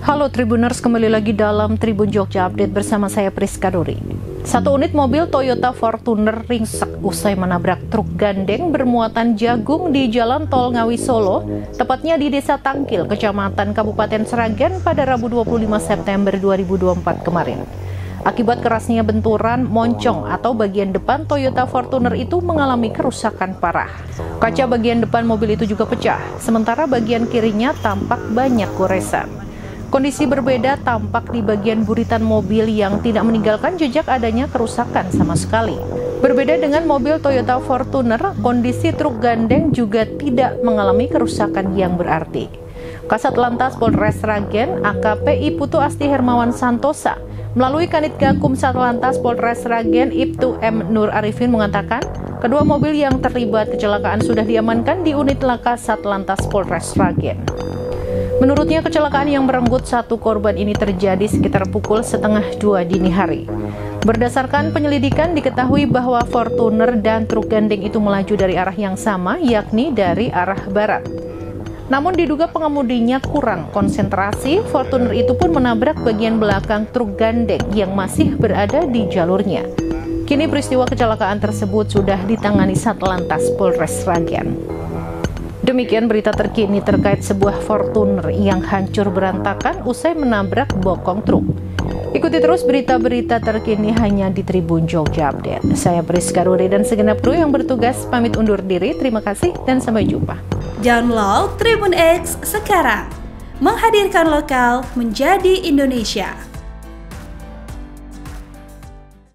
Halo Tribuners, kembali lagi dalam Tribun Jogja Update bersama saya Priska Duri. Satu unit mobil Toyota Fortuner ringsek usai menabrak truk gandeng bermuatan jagung di Jalan Tol Ngawi Solo, tepatnya di Desa Tangkil, Kecamatan Kabupaten Sragen pada Rabu 25 September 2024 kemarin. Akibat kerasnya benturan, moncong atau bagian depan Toyota Fortuner itu mengalami kerusakan parah. Kaca bagian depan mobil itu juga pecah, sementara bagian kirinya tampak banyak goresan. Kondisi berbeda tampak di bagian buritan mobil yang tidak meninggalkan jejak adanya kerusakan sama sekali. Berbeda dengan mobil Toyota Fortuner, kondisi truk gandeng juga tidak mengalami kerusakan yang berarti. Kasat Lantas Polres Sragen, AKP Putu Asti Hermawan Santosa, melalui Kanit Gakum Satlantas Polres Sragen Ibtu M. Nur Arifin mengatakan, kedua mobil yang terlibat kecelakaan sudah diamankan di unit laka Satlantas Polres Sragen. Menurutnya, kecelakaan yang merenggut satu korban ini terjadi sekitar pukul 1:30 dini hari. Berdasarkan penyelidikan, diketahui bahwa Fortuner dan truk gandeng itu melaju dari arah yang sama, yakni dari arah barat. Namun diduga pengemudinya kurang konsentrasi, Fortuner itu pun menabrak bagian belakang truk gandeng yang masih berada di jalurnya. Kini peristiwa kecelakaan tersebut sudah ditangani Satlantas Polres Sragen. Demikian berita terkini terkait sebuah Fortuner yang hancur berantakan usai menabrak bokong truk. Ikuti terus berita-berita terkini hanya di Tribun Jogja Update. Saya Priska Duri dan segenap kru yang bertugas pamit undur diri. Terima kasih dan sampai jumpa. Download Tribun X sekarang, menghadirkan lokal menjadi Indonesia.